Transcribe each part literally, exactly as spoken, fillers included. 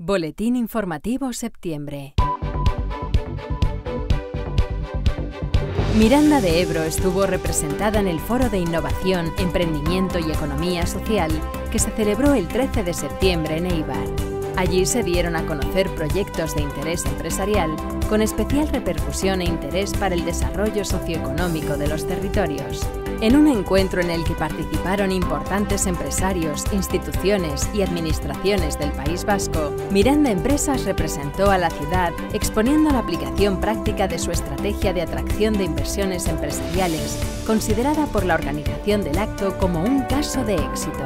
Boletín informativo septiembre. Miranda de Ebro estuvo representada en el Foro de Innovación, Emprendimiento y Economía Social que se celebró el trece de septiembre en Eibar. Allí se dieron a conocer proyectos de interés empresarial con especial repercusión e interés para el desarrollo socioeconómico de los territorios. En un encuentro en el que participaron importantes empresarios, instituciones y administraciones del País Vasco, Miranda Empresas representó a la ciudad exponiendo la aplicación práctica de su estrategia de atracción de inversiones empresariales, considerada por la organización del acto como un caso de éxito.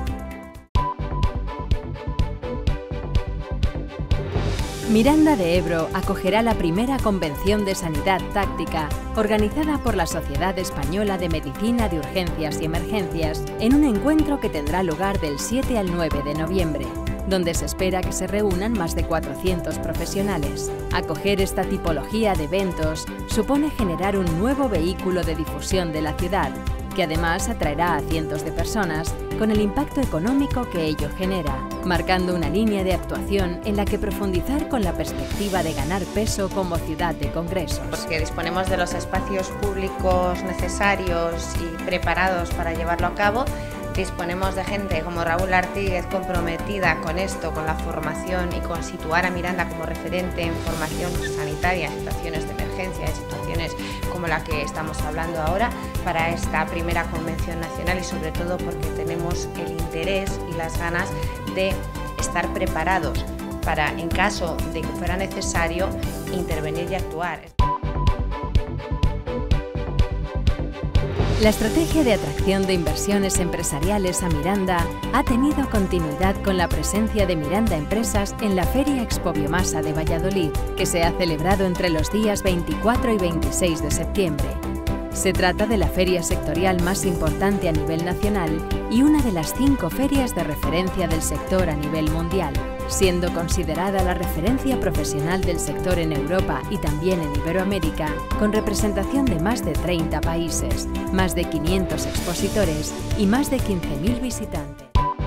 Miranda de Ebro acogerá la primera Convención de Sanidad Táctica organizada por la Sociedad Española de Medicina de Urgencias y Emergencias en un encuentro que tendrá lugar del siete al nueve de noviembre, donde se espera que se reúnan más de cuatrocientos profesionales. Acoger esta tipología de eventos supone generar un nuevo vehículo de difusión de la ciudad, que además atraerá a cientos de personas con el impacto económico que ello genera, marcando una línea de actuación en la que profundizar con la perspectiva de ganar peso como ciudad de congresos. Porque disponemos de los espacios públicos necesarios y preparados para llevarlo a cabo. Disponemos de gente como Raúl Artíguez comprometida con esto, con la formación y con situar a Miranda como referente en formación sanitaria en situaciones de emergencia, en situaciones como la que estamos hablando ahora, para esta primera convención nacional y sobre todo porque tenemos el interés y las ganas de estar preparados para, en caso de que fuera necesario, intervenir y actuar. La estrategia de atracción de inversiones empresariales a Miranda ha tenido continuidad con la presencia de Miranda Empresas en la Feria Expo Biomasa de Valladolid, que se ha celebrado entre los días veinticuatro y veintiséis de septiembre. Se trata de la feria sectorial más importante a nivel nacional y una de las cinco ferias de referencia del sector a nivel mundial, siendo considerada la referencia profesional del sector en Europa y también en Iberoamérica, con representación de más de treinta países, más de quinientos expositores y más de quince mil visitantes.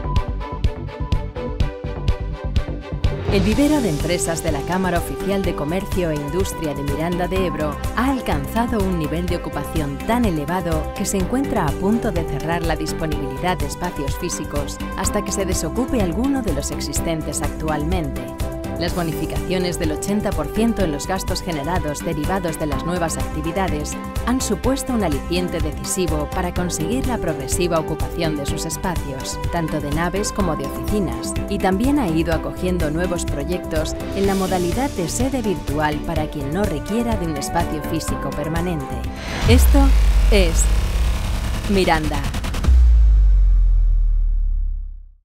El vivero de empresas de la Cámara Oficial de Comercio e Industria de Miranda de Ebro ha alcanzado un nivel de ocupación tan elevado que se encuentra a punto de cerrar la disponibilidad de espacios físicos hasta que se desocupe alguno de los existentes actualmente. Las bonificaciones del ochenta por ciento en los gastos generados derivados de las nuevas actividades han supuesto un aliciente decisivo para conseguir la progresiva ocupación de sus espacios, tanto de naves como de oficinas, y también ha ido acogiendo nuevos proyectos en la modalidad de sede virtual para quien no requiera de un espacio físico permanente. Esto es Miranda.